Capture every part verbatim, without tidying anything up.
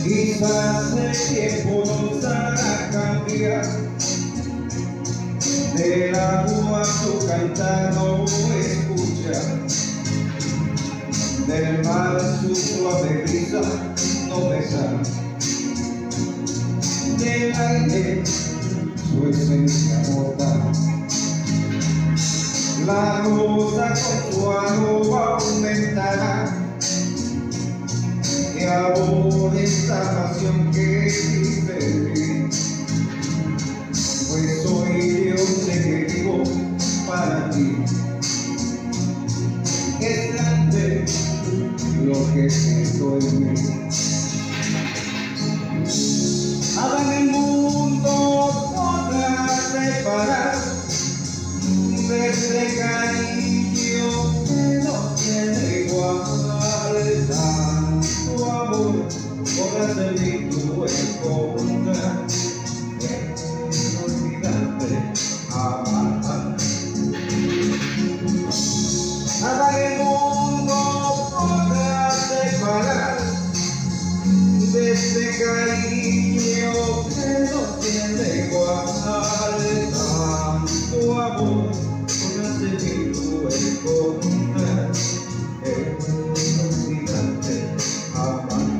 Quizás el tiempo nos hará cambiar, del agua su cantar no escuchar, del mar su suave brisa no besar, del aire su esencia botar. La rosa con su aroma aumentará, y amor esta pasión que existe en mí, pues soy Dios de que vivo para ti. Es grande lo que siento en mí. Nada en el mundo podrá separar de ese cariño que no tiene igual. Tanto amor podrás sentir tu encontrar, no olvidarte amar. Nada en el mundo podrá separar de ese cariño que no tiene igual. Tanto amor podrás sentir tu encontrar, no olvidarte amar.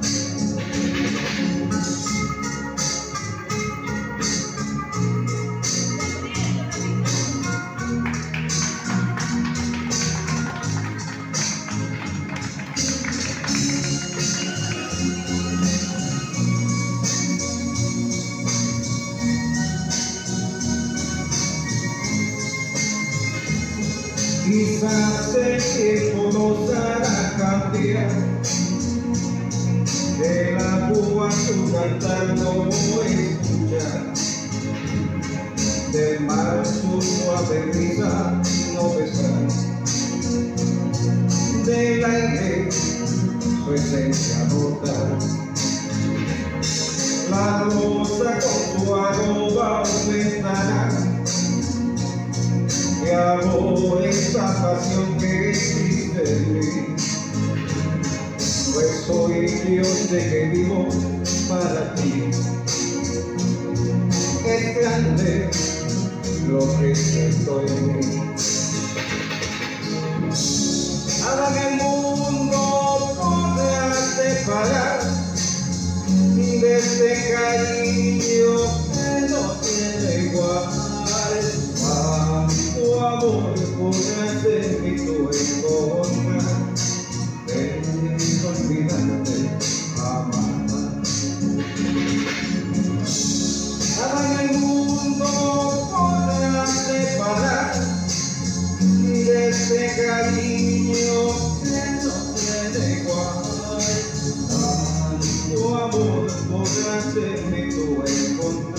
Quizás el tiempo nos hará cambiar, de la púa su cantar no escuchar, del mar su suave brisa no besar, del aire su esencia notar. La rosa con su aroma aumentará, y amor esta pasión que existe en mí, pues soy Dios de que vivo para ti. Es grande lo que siento en mí. Nada en el mundo podrá separar de este cariño que no tiene igual. Tu amor podrá ser mi tu encontrar, no olvidarte amar. Nada en el mundo podrá separar de ese cariño que no tiene igual. Tu amor podrá ser mi tu encontrar.